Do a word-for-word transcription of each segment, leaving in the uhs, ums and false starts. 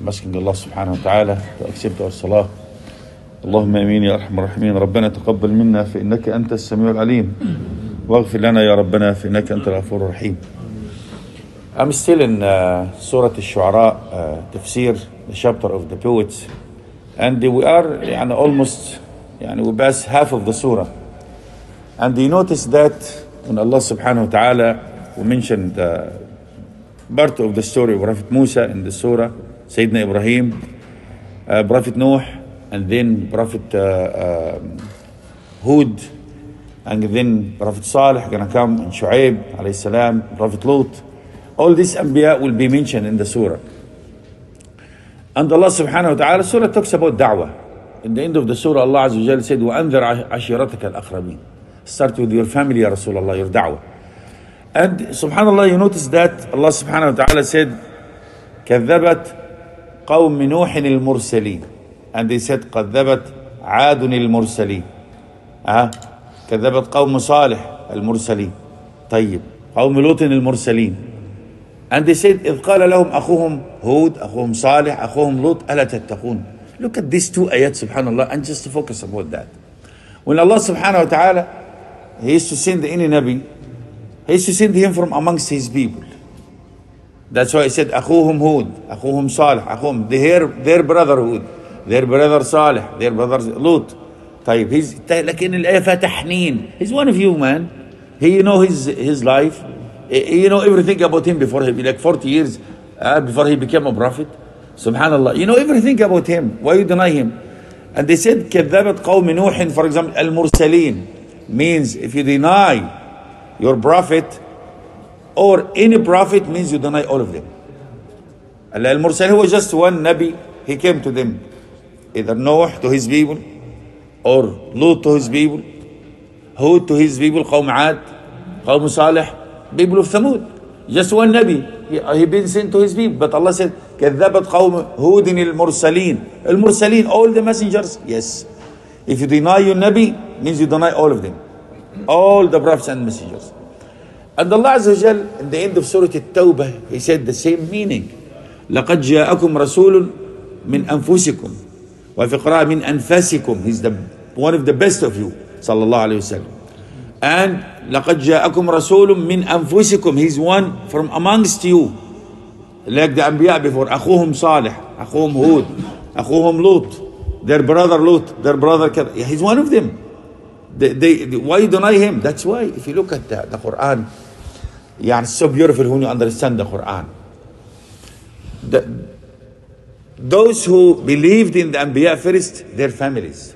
I'm asking Allah subhanahu wa ta'ala to accept our salah. اللهم امين يا ارحم الراحمين. ربنا تقبل منا فانك انت السميع العليم واغفر لنا يا ربنا فانك انت الغفور الرحيم. I'm still in uh, Surah Al-Shu'ara, uh, Tafsir, the chapter of the poets, and we are يعني, almost يعني, we pass half of the surah. And you notice that when Allah subhanahu wa ta'ala we mentioned uh, part of the story of Prophet Musa in the surah, Sayyidina Ibrahim, uh, Prophet Noah, and then Prophet uh, uh, Hud, and then Prophet Salih gonna come, and Shu'aib alayhi salam, Prophet Lut. All these Anbiya will be mentioned in the surah. And Allah subhanahu wa ta'ala, surah talks about da'wah. In the end of the surah, Allah Azza wa Jal said, وَأَنذِرْ عَشِيرَتَكَ الْأَقْرَبِينَ. Start with your family, Ya Rasulullah, your da'wah. And subhanallah, you notice that Allah subhanahu wa ta'ala said, كَذَّبَتْ قَوْمِ نُوحٍ الْمُرْسَلِينَ. And they said, كَذَّبَتْ عَادٌ الْمُرْسَلِينَ. uh, كَذَّبَتْ قَوْمُ صَالِحٍ الْمُرْسَلِينَ. طيب. قَوْمُ لُوطٍ الْمُرْسَلِينَ. And they said, إِذْ قَالَ لَهُمْ أَخُوهُمْ هُود أَخُوهُمْ صَالِحٍ أَخُوهُمْ لُوط أَلَا تَتَّقُونَ. Look at these two ayat, subhanallah, and just to focus about that. When Allah subhanahu wa ta'ala, He used to send any Nabi, He used to send him from amongst His people. That's why He said, أَخُوهُمْ هُود أَخُوهُمْ صَالِحٍ أَخُوهُم, their, their brother Hud, their brother Salih, their brother Lut. طيب, he's, لكن الآية فيها تحنين. He's one of you, man. He, you know his, his life. You know everything about him before he, like forty years uh, before he became a prophet. Subhanallah. You know everything about him. Why you deny him? And they said, كذبت قوم نوح, for example, المرسلين, means if you deny your prophet or any prophet, means you deny all of them. Al-Mursalin was just one Nabi. He came to them. Either Noah to his people, or Lut to his people, Hud to his people, قوم عاد, قوم صالح, people of Thamud. Just one Nabi. He, he been sent to his people. But Allah said, كذبت قوم هود المرسلين. المرسلين, all the messengers. Yes. If you deny your Nabi, means you deny all of them. All the prophets and messengers. And Allah Azza wa Jal, in the end of Surah At-Tawbah, He said the same meaning. لَقَدْ جَاءَكُمْ رَسُولٌ مِنْ أَنفُسِكُمْ وَفِي قِرَاءَةٍ مِنْ أَنفَاسِكُمْ. He's the one of the best of you. Sallallahu alayhi wa sallam. And لَقَدْ جَاءَكُمْ رَسُولٌ مِنْ أَنفُسِكُمْ. He's one from amongst you. Like the Anbiya before. أخوهم صالح, أخوهم هود, أخوهم Lut, their brother Lut, their brother Kad. He's one of them. They, they, they, why you deny him? That's why if you look at the, the Quran, yeah, it's so beautiful when you understand the Quran. The, those who believed in the Anbiya first, their families.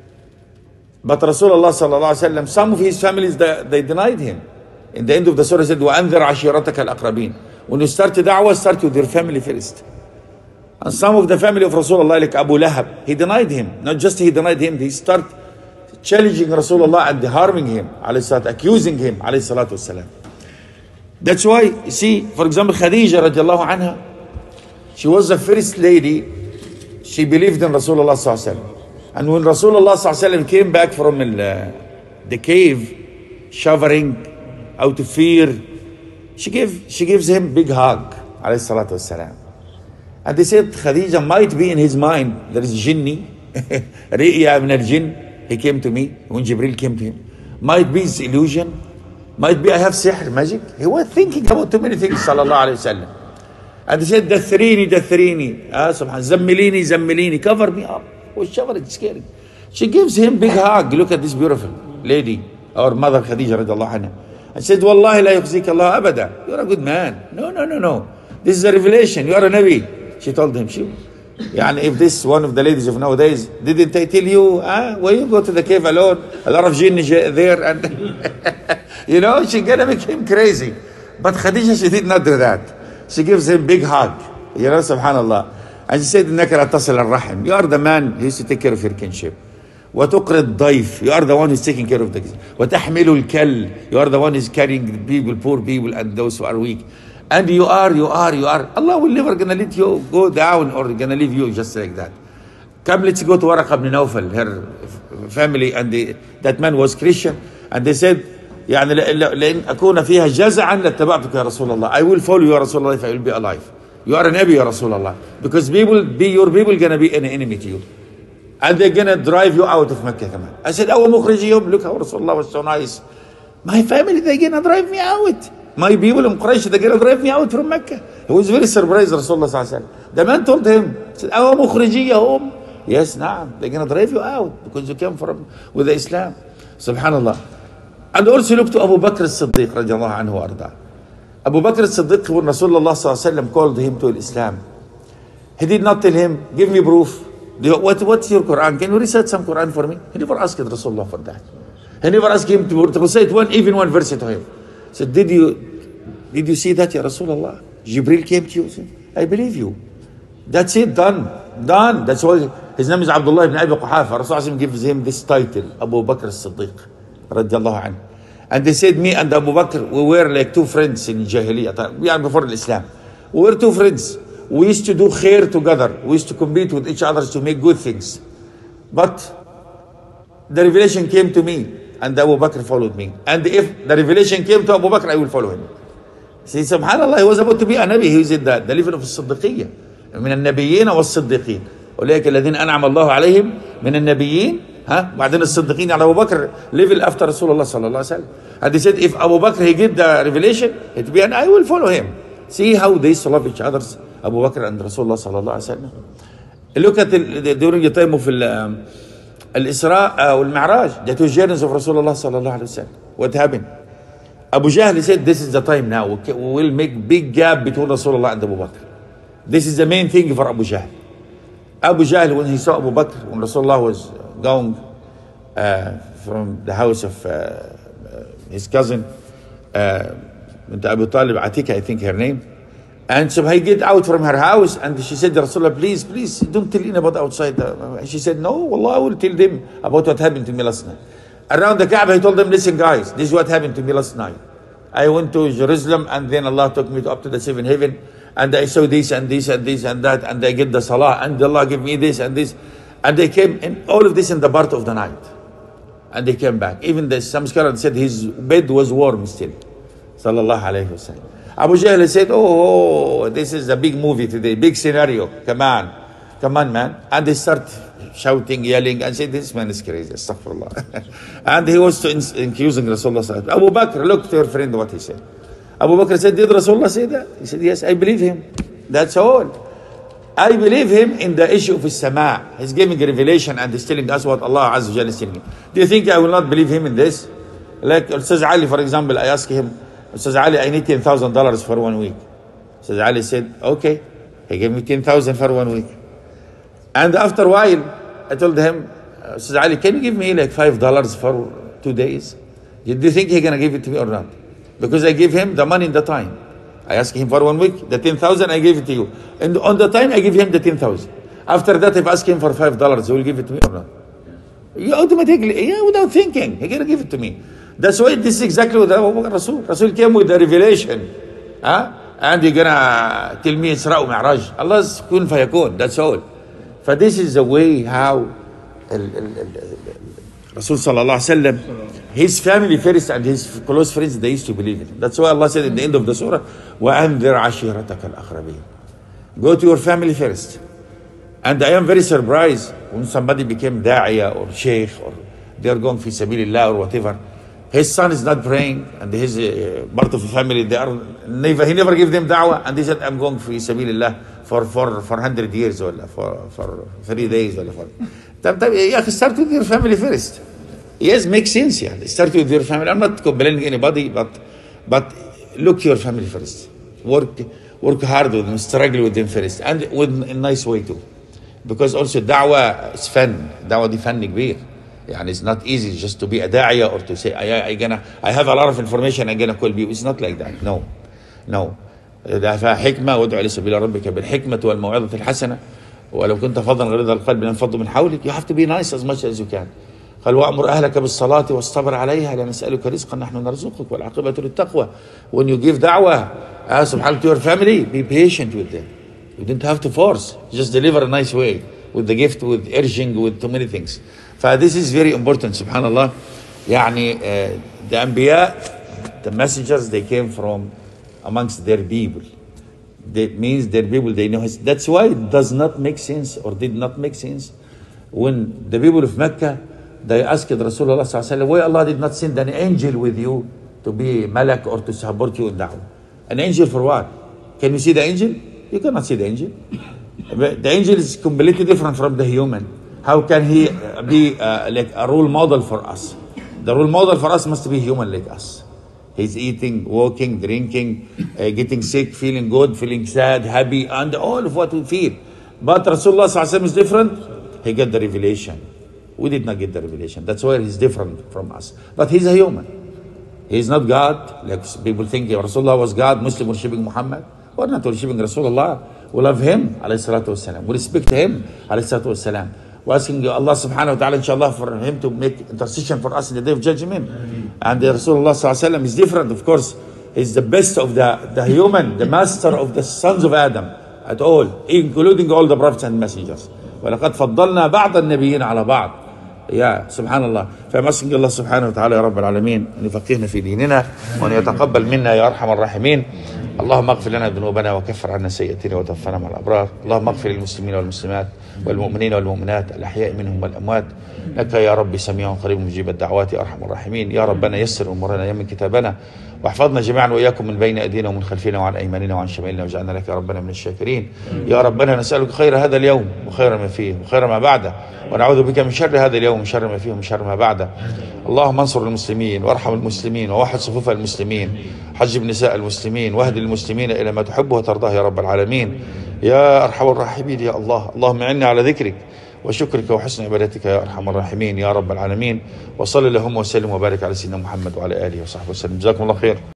But Rasulullah sallallahu alaihi wasallam, some of his families, they, they denied him. In the end of the surah, said, وَأَنذِرْ عَشِيرَتَكَ الْأَقْرَبِينَ. When you start the da'wah, start with their family first. And some of the family of Rasulullah, like Abu Lahab, he denied him. Not just he denied him, he started challenging Rasulullah and harming him, accusing him, alayhi salatu wasalam. That's why, you see, for example, Khadija radiallahu anha, she was the first lady, she believed in Rasulullah sallallahu alaihi wasallam. And when Rasulullah sallallahu alaihi wasallam came back from uh, the cave, shivering, out of fear, she gave she gives him big hug, alayhi salatu wasalam. And they said, Khadija, might be in his mind, there is jinni, Ri'ya min al-jinn, he came to me, when Jibril came to him. Might be his illusion, might be I have sihr, magic. He was thinking about too many things, sallallahu alayhi wasallam. And they said, Dathrini, Dathrini, ah, subhan, Zammilini, Zammilini, cover me up. Was shivering, scared. She gives him big hug. Look at this beautiful lady, our mother Khadija radiallahu anha. And said, Wallahi la yukhzika Allah abada. You're a good man. No, no, no, no. This is a revelation. You are a Nabi. She told him, she, yani if this one of the ladies of nowadays, didn't I tell you, ah, when you go to the cave alone, a lot of jinn there, and you know, she gonna make him crazy. But Khadija, she did not do that. She gives him big hug. You know, subhanallah. And she said, إنك لا تصل الرحم. You are the man who used to take care of your kinship. وتقري الضيف. You are the one who's taking care of the kids. وتحمل الكل. You are the one who's carrying the people, poor people, and those who are weak. And you are, you are, you are. Allah will never gonna let you go down or gonna leave you just like that. Come, let's go to Waraq ibn Nawfal, her family, and the, that man was Christian, and they said, يعني لأن أكون فيها جزعا لاتبعتك يا رسول الله. I will follow you يا رسول الله if I will be alive. You are a Nabi, Ya Rasulullah. Because people, be your people gonna be an enemy to you. And they're gonna drive you out of Mecca, come on. I said, أو مخرجيهم. Look how Rasulullah was so nice. My family, they're gonna drive me out. My people in Quraysh, they're gonna drive me out from Mecca. He was very surprised, Rasulullah sallallahu alaihi wasallam. The man told him, said, أو مخرجيهم. Yes, نعم. They're gonna drive you out because you came from with the Islam. Subhanallah. And also look to Abu Bakr as-Siddiq radiallahu anhu wa arda. Abu Bakr as-Siddiq, when Rasulullah sallallahu alaihi wasallam called him to Islam, he did not tell him, give me proof. Do you, what, what's your Quran? Can you recite some Quran for me? He never asked Rasulullah for that. He never asked him to, to recite one, even one verse to him. He said, did you, did you see that, Ya Rasulullah? Jibril came to you. He said, I believe you. That's it, done. Done. That's why his name is Abdullah ibn Abi Quhafa. Rasulullah gives him this title, Abu Bakr as-Siddiq, radiallahu anhu. And they said, me and Abu Bakr, we were like two friends in Jahiliyyah. We are before Islam. We were two friends. We used to do khair together. We used to compete with each other to make good things. But the revelation came to me, and Abu Bakr followed me. And if the revelation came to Abu Bakr, I will follow him. See, subhanallah, he was about to be a Nabi. He was in the, the level of Siddiqiyya. من النبيين والصديقين. أولئك الذين أنعم الله عليهم من النبيين. ها بعدين الصديقين على أبو بكر level after Rasulullah sallallahu alaihi wasallam. And they said, if Abu Bakr he get the revelation, it be, and I will follow him. See how they used to love each other, Abu Bakr and Rasulullah sallallahu alaihi wasallam. Look at the, during the time of الإسراء والمعراج, the two journeys of Rasulullah sallallahu alaihi wasallam. What happened? Abu Jahl said, this is the time now. We will make big gap between Rasulullah and Abu Bakr. This is the main thing for Abu Jahl. Abu Jahl, when he saw Abu Bakr, when Rasulullah was going uh, from the house of uh, his cousin, uh, Abu Talib, Atika, I think her name, and so he get out from her house, and she said, Rasulullah, please, please, don't tell anybody outside. Uh, she said, no, Wallah, I will tell them about what happened to me last night. Around the Kaaba, he told them, listen guys, this is what happened to me last night. I went to Jerusalem, and then Allah took me to, up to the seventh heaven, and I saw this and this and this and that, and I get the salah, and Allah give me this and this, and they came in all of this in the part of the night, and they came back. Even the, some scholars said his bed was warm still. Sallallahu alayhi wasallam. Abu Jahl said, oh, oh, this is a big movie today, big scenario. Come on, come on, man. And they start shouting, yelling, and said, this man is crazy. Astaghfirullah. And he was accusing Rasulullah. Abu Bakr, look to your friend what he said. Abu Bakr said, did Rasulullah say that? He said, yes, I believe him. That's all. I believe him in the issue of his sama'. He's giving a revelation and he's telling us what Allah Azza wa Jalla is telling him. Do you think I will not believe him in this? Like Ustaz Ali, for example, I asked him, Ustaz Ali, I need ten thousand dollars for one week. Ustaz Ali said, okay. He gave me ten thousand for one week. And after a while, I told him, Ustaz Ali, can you give me like five dollars for two days? Do you think he's going to give it to me or not? Because I gave him the money in the time. I asked him for one week, the ten thousand, I gave it to you. And on the time, I give him the ten thousand. After that, if I ask him for five dollars, he will give it to me or not? You automatically, yeah, without thinking, he's going to give it to me. That's why this is exactly what Rasul. Rasul came with the revelation. Huh? And you're going to tell me Isra' wa Mi'raj. Allah's kun fayakun, that's all. For this is the way how Rasul sallallahu alaihi wasallam, his family first and his close friends, they used to believe it. That's why Allah said in the end of the surah, وَأَنذِرْ عَشِيرَتَكَ الْأَقْرَبِينَ. Go to your family first. And I am very surprised when somebody became da'iya or sheikh or they are going fi sabilillah or whatever. His son is not praying and his uh, part of the family, they are never, he never gave them da'wah, and they said, I'm going fi sabilillah for for for one hundred years or for for three days or for. Start with your family first. Yes, makes sense. Yeah, start with your family. I'm not complaining anybody, but but look your family first. Work work hard with them, struggle with them first, and with a nice way too. Because also da'wah is fun. Da'wah di fun كبير. And it's not easy just to be a da'iyah or to say I I gonna I have a lot of information I'm gonna call you. It's not like that. No, no. ده فيها حكمة وادعو إلى سبيل ربك بالحكمة والموعظة الحسنة ولو كنت فظا غليظ القلب لانفضوا من حولك. You have to be nice as much as you can. قال وأمر أهلك بالصلاة واصطبر عليها لا نسألك رزقا نحن نرزقك والعاقبة للتقوى. When you give da'wah uh, subhanAllah to your family, be patient with them. You don't have to force. Just deliver a nice way with the gift, with urging, with too many things. So this is very important. Subhanallah. يعني uh, the Anbiya, the messengers, they came from amongst their people. That means their people, they know his. That's why it does not make sense or did not make sense when the people of Mecca, they asked Rasulullah sallallahu alaihi wasallam, why Allah did not send an angel with you to be malak or to support you in da'wah? An angel for what? Can you see the angel? You cannot see the angel. The angel is completely different from the human. How can he be uh, like a role model for us? The role model for us must be human like us. He's eating, walking, drinking, uh, getting sick, feeling good, feeling sad, happy, and all of what we feel. But Rasulullah sallallahu alaihi wasallam is different. He got the revelation. We did not get the revelation. That's why he's different from us. But he's a human. He's not God. Like people think Rasulullah was God, Muslim worshipping Muhammad. We're not worshipping Rasulullah. We love him, alayhi salatu wasalam. We respect him, alayhi salatu wasalam. We're asking Allah subhanahu wa ta'ala, inshallah, for him to make intercession for us in the day of judgment. Ameen. And the Rasulullah sallallahu alayhi wa sallam is different, of course. He's the best of the, the human, the master of the sons of Adam at all, including all the prophets and messengers. وَلَقَدْ فَضَّلْنَا بَعْضَ النَّبِيِّينَ عَلَى بَعْض. يا سبحان الله. فما اسال الله سبحانه وتعالى يا رب العالمين ان يفقهنا في ديننا وان يتقبل منا يا ارحم الراحمين. اللهم اغفر لنا ذنوبنا وكفر عنا سيئاتنا وتوفنا مع الابرار. اللهم اغفر للمسلمين والمسلمات والمؤمنين والمؤمنات الاحياء منهم والاموات. لك يا رب سميع قريب مجيب الدعوات يا ارحم الراحمين. يا ربنا يسر امورنا يمن كتابنا واحفظنا جميعا واياكم من بين ايدينا ومن خلفنا وعن ايماننا وعن شمالنا واجعلنا لك يا ربنا من الشاكرين. يا ربنا نسالك خير هذا اليوم وخير ما فيه وخير ما بعده ونعوذ بك من شر هذا اليوم ومن شر ما فيه ومن شر ما بعده. اللهم انصر المسلمين وارحم المسلمين ووحد صفوف المسلمين حجب نساء المسلمين واهد المسلمين الى ما تحب وترضاه يا رب العالمين يا ارحم الراحمين. يا الله اللهم اعنا على ذكرك وشكرك وحسن عبادتك يا ارحم الراحمين يا رب العالمين. وصل اللهم وسلم وبارك على سيدنا محمد وعلى اله وصحبه وسلم. جزاكم الله خير.